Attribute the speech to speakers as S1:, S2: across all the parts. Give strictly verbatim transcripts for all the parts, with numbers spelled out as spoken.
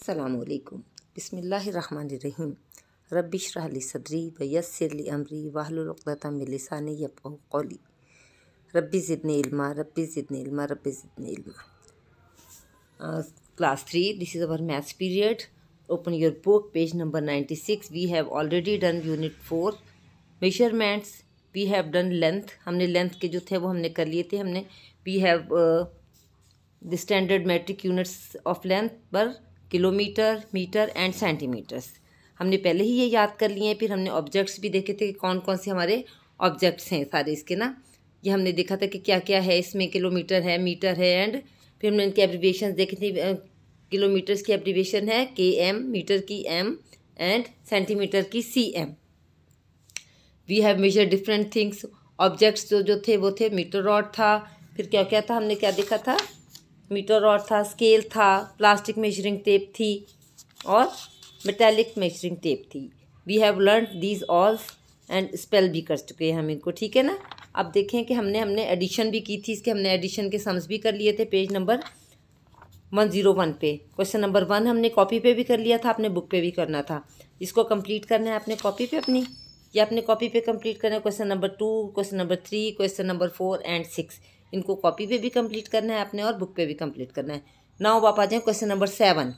S1: अस्सलामुअलैकुम बिस्मिल्लाहिर्रहमानिर्रहीम रब्बि इश्रह ली सदरी व यस्सिर ली अमरी वाहलुल उक़दतम मिन लिसानी यफ़क़हू क़ौली रब्बि ज़िदनी इल्मा रब्बि ज़िदनी इल्मा रब्बि ज़िदनी इल्मा। Class three, this is our maths period. Open your book, page number ninety six. We have already done unit four measurements. We have done length, हमने लेंथ के जो थे वो हमने कर लिए थे। हमने we have the standard metric units of length पर किलोमीटर, मीटर एंड सेंटीमीटर्स हमने पहले ही ये याद कर लिए हैं। फिर हमने ऑब्जेक्ट्स भी देखे थे कि कौन कौन से हमारे ऑब्जेक्ट्स हैं सारे इसके ना। ये हमने देखा था कि क्या क्या है इसमें, किलोमीटर है, मीटर है एंड फिर हमने इनके एब्रीविएशन देखी थी। किलोमीटर्स की एब्रीविएशन है के एम, मीटर की एम एंड सेंटीमीटर की C M. We have measure different things. Objects जो जो थे वो थे मीटर रॉड था, फिर क्या क्या था, हमने क्या देखा था, मीटर रॉड था, स्केल था, प्लास्टिक मेजरिंग टेप थी और मेटेलिक मेजरिंग टेप थी। We have learn these all and spell भी कर चुके हैं हम इनको, ठीक है ना। अब देखें कि हमने हमने एडिशन भी की थी, इसके हमने एडिशन के सम्स भी कर लिए थे page number one zero one पे। क्वेश्चन नंबर वन हमने कॉपी पे भी कर लिया था, अपने बुक पे भी करना था। इसको कंप्लीट करना है अपने कॉपी पे अपनी, या अपने कॉपी पे कंप्लीट करना है। Question number two, question number three, question number four and six, इनको कॉपी पे भी कंप्लीट करना है अपने और बुक पे भी कंप्लीट करना है। नाउ आप आ जाए question number seven.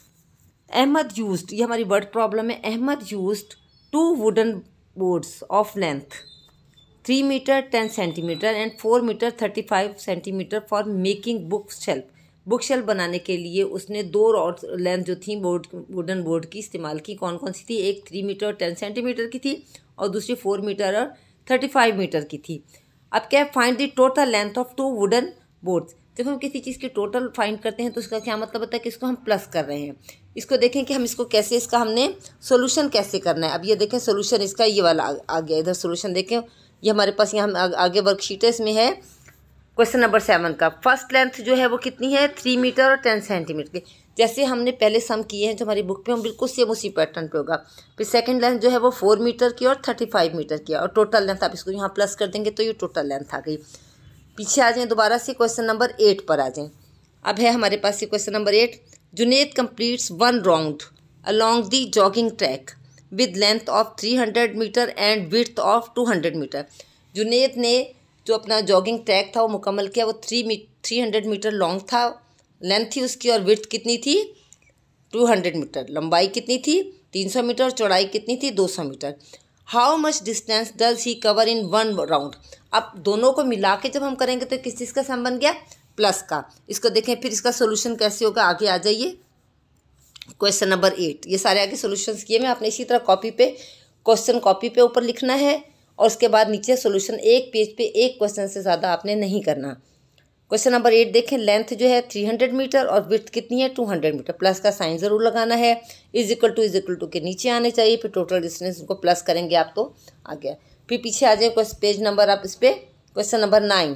S1: Ahmad used, ये हमारी वर्ड प्रॉब्लम है। Ahmad used two wooden boards of length three metre ten centimetre and four metre thirty five centimetre for making book shelf. Book shelf बनाने के लिए उसने दो रॉड लेंथ जो थी बोर्ड वुडन बोर्ड की इस्तेमाल की। कौन कौन सी थी? एक थ्री मीटर और टेन सेंटीमीटर की थी और दूसरी फोर मीटर और थर्टी फाइव मीटर की थी। अब क्या, find the total length of two wooden boards. जब हम किसी चीज़ की टोटल फाइंड करते हैं तो इसका क्या मतलब होता है कि इसको हम प्लस कर रहे हैं। इसको देखें कि हम इसको कैसे, इसका हमने सोल्यूशन कैसे करना है। अब ये देखें सोल्यूशन इसका ये वाला आ गया, इधर सोल्यूशन देखें, ये हमारे पास यहाँ आगे वर्कशीट है, इसमें है क्वेश्चन नंबर सेवन का। फर्स्ट लेंथ जो है वो कितनी है? थ्री मीटर और टेन सेंटीमीटर की। जैसे हमने पहले सम किए हैं जो हमारी बुक पे, हम बिल्कुल सेम उसी पैटर्न पे होगा। फिर सेकंड लेंथ जो है वो फोर मीटर की और थर्टी फाइव मीटर की और टोटल लेंथ आप इसको यहाँ प्लस कर देंगे तो ये टोटल लेंथ आ गई। पीछे आ जाएं दोबारा से क्वेश्चन नंबर एट पर आ जाएं। अब है हमारे पास ये question number eight. Juned completes one round along the jogging track with length of three hundred metre and width of two hundred metre. Juned ने जो अपना जॉगिंग ट्रैक था वो मुकम्मल किया। वो three m three hundred metre long था, लेंथ थी उसकी, और विड्थ कितनी थी? Two hundred metre. लंबाई कितनी थी? तीन सौ मीटर। और चौड़ाई कितनी थी? दो सौ metre. How much distance does he cover in one round. अब दोनों को मिला के जब हम करेंगे तो किस चीज़ का सम बन गया? प्लस का। इसको देखें फिर इसका सोल्यूशन कैसे होगा, आगे आ जाइए क्वेश्चन नंबर एट। ये सारे आगे सोल्यूशंस किए मैं, आपने इसी तरह कॉपी पे क्वेश्चन कॉपी पे ऊपर लिखना है और उसके बाद नीचे सोल्यूशन एक पेज पे, एक क्वेश्चन से ज़्यादा आपने नहीं करना। क्वेश्चन नंबर एट देखें, लेंथ जो है थ्री हंड्रेड मीटर और विड्थ कितनी है? Two hundred metre. प्लस का साइन ज़रूर लगाना है, is equal to is equal to के नीचे आने चाहिए, फिर टोटल डिस्टेंस को प्लस करेंगे आप तो आ गया। फिर पीछे आ जाए क्वेश्चन पेज नंबर आप इस पर, question number nine.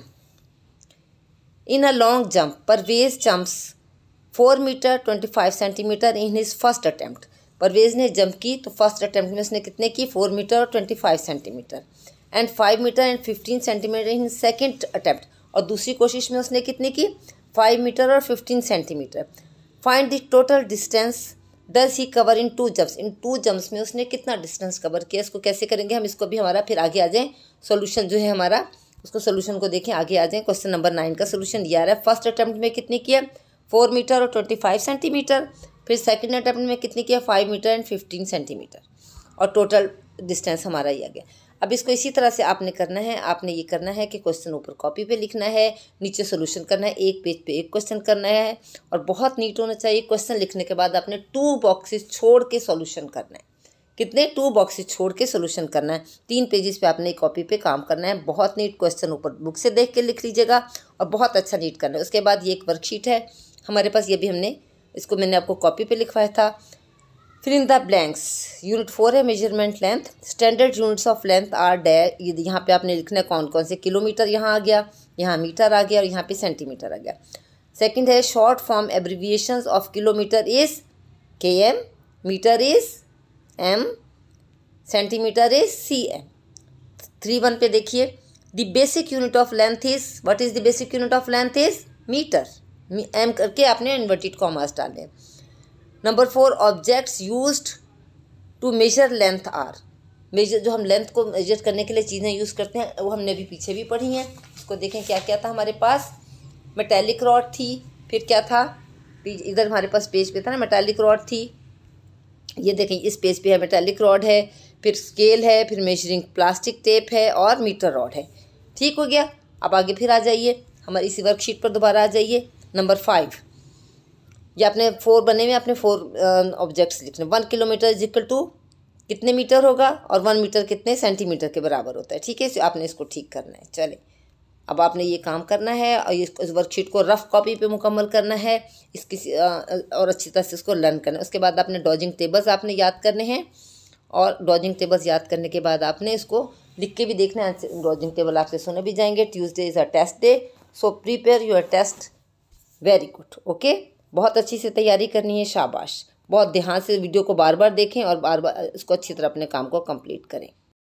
S1: In a long jump Parvez jumps four metre twenty five centimetre in his first attempt. Parvez ने जंप की तो फर्स्ट अटैम्प्ट में उसने कितने की? फोर मीटर और twenty five centimetre and five metre and fifteen centimetre in second attempt. और दूसरी कोशिश में उसने कितने की? फाइव मीटर और fifteen centimetre. Find the total distance does he cover in two jumps. In two jumps में उसने कितना डिस्टेंस कवर किया? इसको कैसे करेंगे हम? इसको भी हमारा फिर आगे आ जाएं, सोल्यूशन जो है हमारा, उसको सोल्यूशन को देखें, आगे आ जाएं। क्वेश्चन नंबर नाइन का सोल्यूशन ये आ रहा है। फर्स्ट अटैम्प्ट में कितने किया? फोर मीटर और ट्वेंटी फाइव सेंटीमीटर। फिर सेकेंड अटैम्प्ट में कितने किया? Five metre and fifteen centimetre और टोटल डिस्टेंस हमारा ये आ गया। अब इसको इसी तरह से आपने करना है। आपने ये करना है कि क्वेश्चन ऊपर कॉपी पे लिखना है, नीचे सोल्यूशन करना है, एक पेज पे एक क्वेश्चन करना है और बहुत नीट होना चाहिए। क्वेश्चन लिखने के बाद आपने टू बॉक्सेस छोड़ के सॉल्यूशन करना है। कितने? टू बॉक्सेस छोड़ के सोल्यूशन करना है। तीन पेजेस पे आपने कॉपी पे काम करना है। बहुत नीट क्वेश्चन ऊपर बुक से देख के लिख लीजिएगा और बहुत अच्छा नीट करना है। उसके बाद ये एक वर्कशीट है हमारे पास, ये भी हमने, इसको मैंने आपको कॉपी पे लिखवाया था। फिर in the blanks, unit four है measurement length. Standard units of length are the, यहाँ पे आपने लिखना है कौन कौन से। किलोमीटर यहाँ आ गया, यहाँ मीटर आ गया और यहाँ पे सेंटीमीटर आ गया। सेकंड है short form abbreviations of kilometre is K M, metre is M, centimetre is C M. Three one पे देखिए, the basic unit of length is, what is the basic unit of length is metre. M करके आपने inverted commas डाले। Number four, objects used to measure length are. Measure जो हम length को major करने के लिए चीज़ें यूज़ करते हैं वो हमने अभी पीछे भी पढ़ी हैं। इसको देखें क्या क्या था हमारे पास। मेटेलिक रॉड थी, फिर क्या था, इधर हमारे पास पेज पे था ना मेटेलिक रॉड थी, ये देखें इस पेज पे है मेटेलिक रॉड है, फिर स्केल है, फिर मेजरिंग प्लास्टिक टेप है और मीटर रॉड है। ठीक हो गया। अब आगे फिर आ जाइए हमारी इसी वर्कशीट पर दोबारा आ जाइए। नंबर फाइव, ये अपने फोर बने हुए, अपने फोर ऑब्जेक्ट्स लिखने। One kilometre is equal to कितने मीटर होगा और वन मीटर कितने सेंटीमीटर के बराबर होता है। ठीक है, आपने इसको ठीक करना है। चले अब आपने ये काम करना है और इस वर्कशीट को रफ कॉपी पे मुकम्मल करना है इसकी और अच्छी तरह से इसको लर्न करना है। उसके बाद आपने डॉजिंग टेबल्स आपने याद करने हैं और डॉजिंग टेबल्स याद करने के बाद आपने इसको लिख के भी देखना है। डॉजिंग टेबल आपसे सुने भी जाएंगे। Tuesday is a test day, so prepare your test very good. Okay, बहुत अच्छी से तैयारी करनी है, शाबाश। बहुत ध्यान से वीडियो को बार बार देखें और बार बार इसको अच्छी तरह अपने काम को कंप्लीट करें।